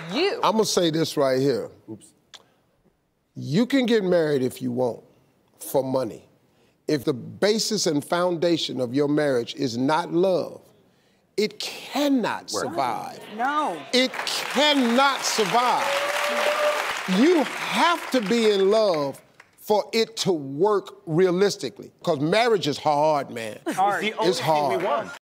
you. I'm gonna say this right here. Oops. You can get married if you want, for money. If the basis and foundation of your marriage is not love, it cannot survive. No. It cannot survive. You have to be in love for it to work realistically. Because marriage is hard, man. Hard. It's hard.